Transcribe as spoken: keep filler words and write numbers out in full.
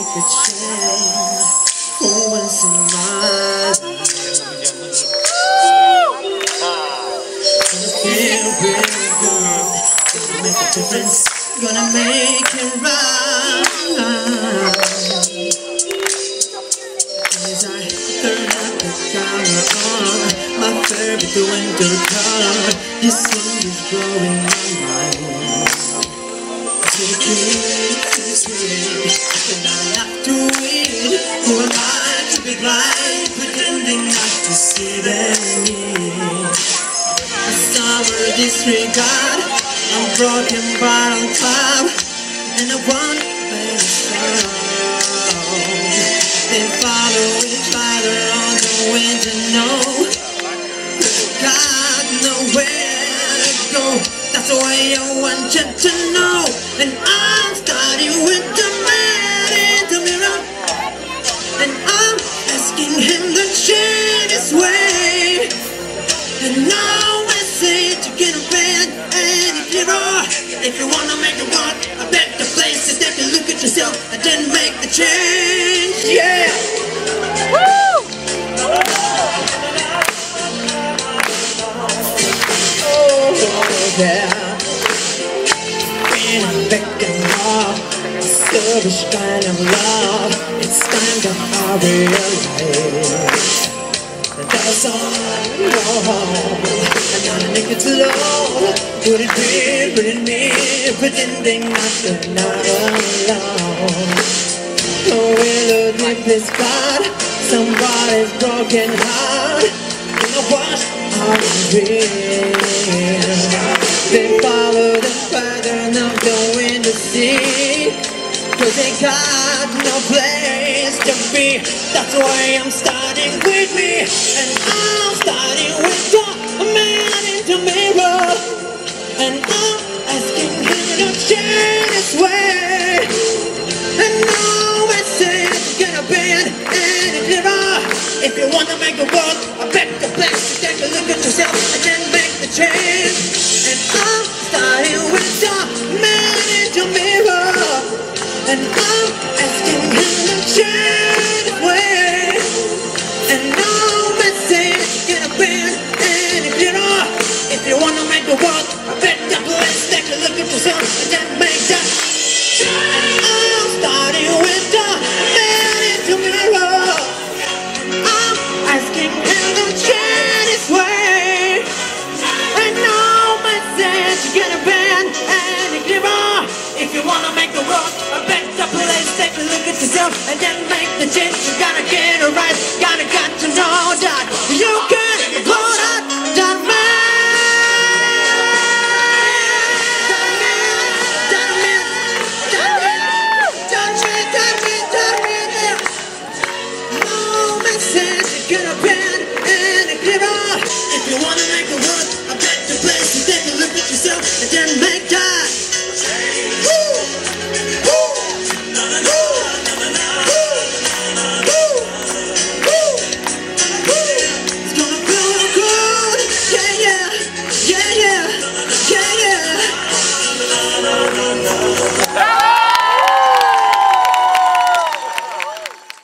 make a change for once in my life. Gonna feel really good. Gonna make a difference. Gonna make it right. As I turn up the color on my favorite winter color, this wind is blowing my mind. Take it this way, and I have to win. Who am I to be blind, pretending not to see them in? I suffer disregard, I'm broken but on top, and I want better sound. They follow each other on the wind to know got nowhere to go. That's the way I want you to know. And I'm starting with the man in the mirror, and I'm asking him to change his way. And now I say to get a bed and a mirror. If you wanna make it work, I bet the place is take a look at yourself and then make the change. Yeah. Woo! Oh yeah. When I'm back in love, selfish kind of love, it's time that I realize that that's all. I'm not a nigga to love. Would it be, would it me, pretending not to not alone? Oh, will a deepest God, somebody's broken heart, in a wash out of dream. They follow the pattern of the wind to sea, cause they got no place to be. That's why I'm starting with me, and I'm starting with the man in the mirror, and I'm asking him to change his way. And now I say get a bed and a mirror. If you wanna make the world a better place, take a look at yourself and then make the change. And I'm starting with the man in the mirror, and I'm asking him to change his way. And now I say get a bed and a mirror. If you wanna make the world a better place, take a look at yourself and then make that change. And I'm starting with the man in the mirror, and I'm asking him to change his way. And now I say get a bed and a mirror. If you wanna make the world a better place, take a look at yourself and then make the change. You gotta get it right, gotta got to know that you can.